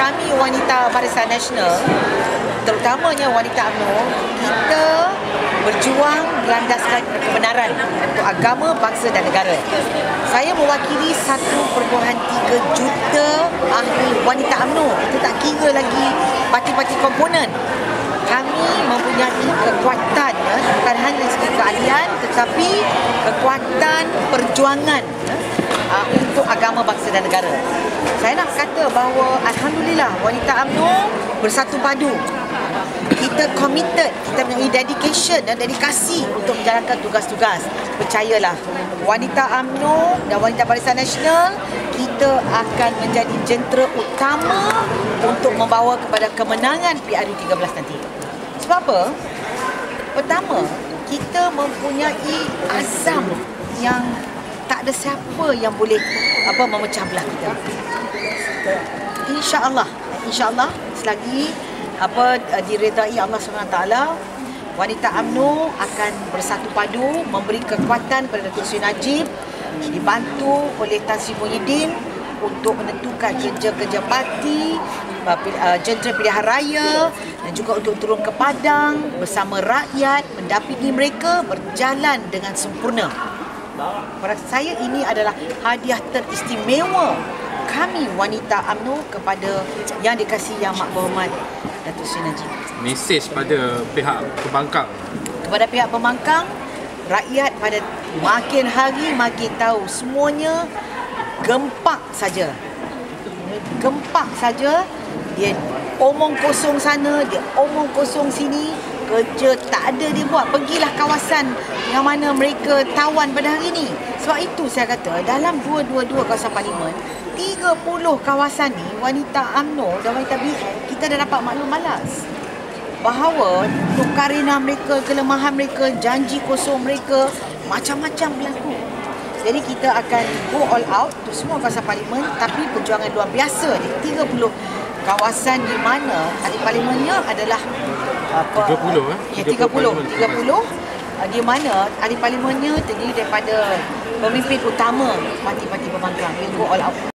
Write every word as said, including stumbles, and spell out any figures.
kami wanita Barisan Nasional, terutamanya wanita UMNO, kita berjuang berlandaskan kebenaran untuk agama, bangsa dan negara. Saya mewakili satu perpuluhan tiga juta ahli wanita UMNO. Kita tak kira lagi parti-parti komponen. Kami mempunyai kekuatan, ya, bukan hanya dari segi keahlian, tetapi kekuatan perjuangan, ya, uh, untuk agama, bangsa dan negara. Saya nak kata bahawa alhamdulillah wanita UMNO bersatu padu. Kita committed, kita mempunyai dedication dan dedikasi untuk menjalankan tugas-tugas. Percayalah, wanita UMNO dan wanita Barisan Nasional, kita akan menjadi jentera utama untuk membawa kepada kemenangan P R U tiga belas nanti. Sebab apa? Pertama, kita mempunyai azam yang tak ada siapa yang boleh apa memecah belah kita. InsyaAllah, insyaAllah selagi apa diredai Allah subhanahu wa taala, wanita UMNO akan bersatu padu memberi kekuatan kepada Datuk Seri Najib, dibantu oleh Tan Sri Muhyiddin untuk menentukan kerja-kerja parti, jentera pilihan raya dan juga untuk turun ke padang bersama rakyat, mendampingi mereka berjalan dengan sempurna. Pada saya ini adalah hadiah teristimewa kami wanita UMNO kepada yang dikasihi Yang Mak Berhormat Datuk Seri Najib. Mesej pada pihak pembangkang. Kepada pihak pembangkang, rakyat pada makin hari makin tahu semuanya gempak saja. Gempak saja. Dia omong kosong sana, dia omong kosong sini, kerja tak ada dia buat. Pergilah kawasan yang mana mereka tawan pada hari ini. Sebab itu saya kata dalam dua dua dua kawasan parlimen, tiga puluh kawasan ni wanita UMNO dan wanita B N kita dah dapat maklum malas bahawa untuk karina mereka, kelemahan mereka, janji kosong mereka macam-macam berlaku. Jadi kita akan go all out untuk semua kawasan parlimen, tapi perjuangan luar biasa di tiga puluh kawasan di mana ahli parlimennya adalah apa, tiga puluh eh? Ya, tiga puluh. tiga puluh di mana ahli parlimennya terdiri daripada pemimpin utama parti-parti pembangkang. We'll go all out.